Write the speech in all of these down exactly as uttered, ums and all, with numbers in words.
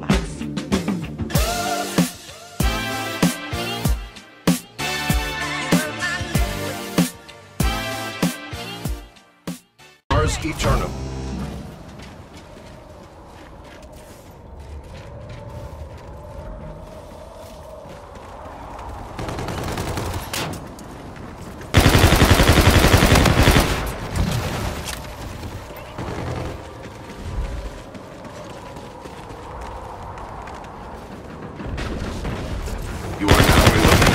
Mars Eternum. You are now in the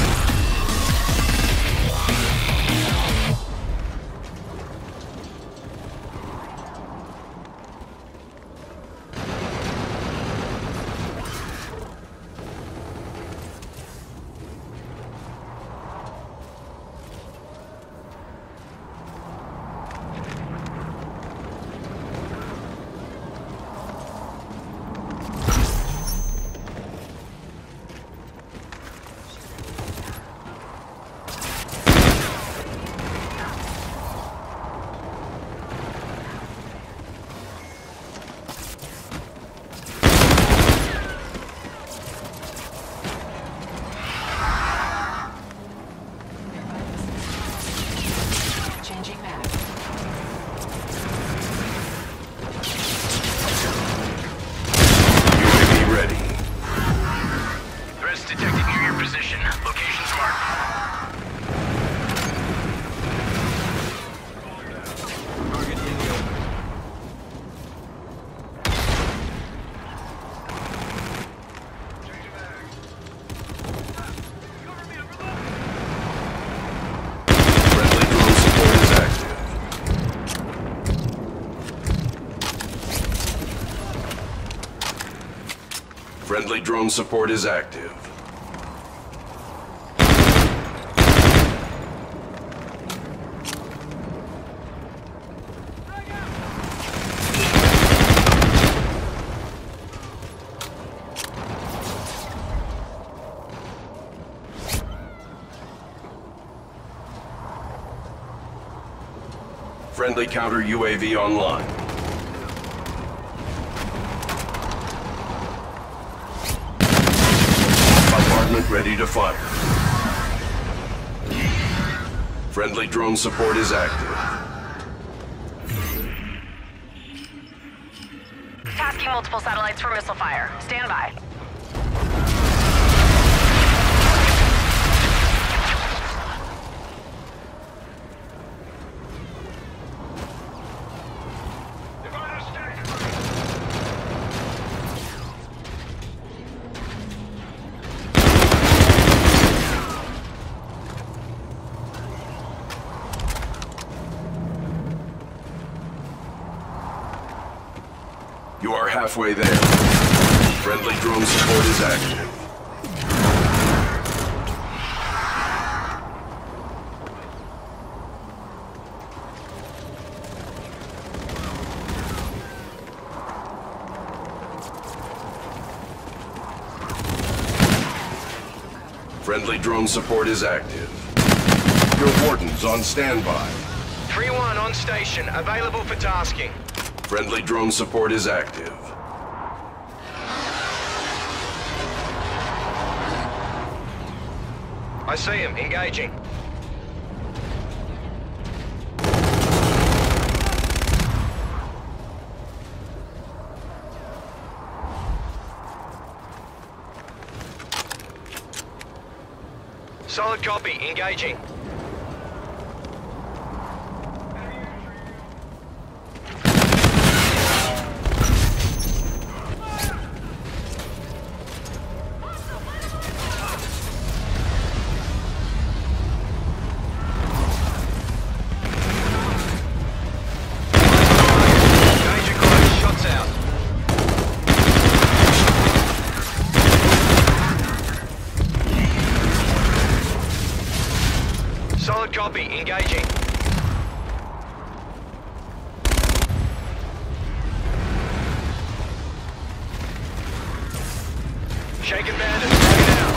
Changing map. U A V ready. Threats detected near your position. Location's marked. Target in the open. Friendly drone support is active. Friendly drone support is active. Friendly counter U A V online. Bombardment ready to fire. Friendly drone support is active. Tasking multiple satellites for missile fire. Stand by. You are halfway there. Friendly drone support is active. Friendly drone support is active. Your Warden's on standby. three one on station. Available for tasking. Friendly drone support is active. I see him. Engaging. Solid copy. Engaging. Danger close. Shots out. Solid copy. Engaging. Shaken bandit. Taken out.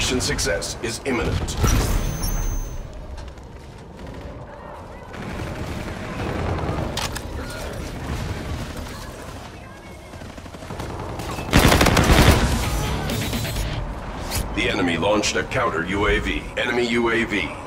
Mission success is imminent. The enemy launched a counter U A V. Enemy U A V